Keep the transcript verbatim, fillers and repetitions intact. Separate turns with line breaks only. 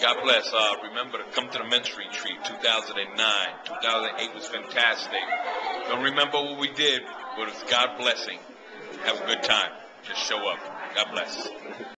God bless. Uh, remember to come to the men's retreat, two thousand nine. two thousand eight was fantastic. Don't remember what we did, but it's God blessing. Have a good time. Just show up. God bless.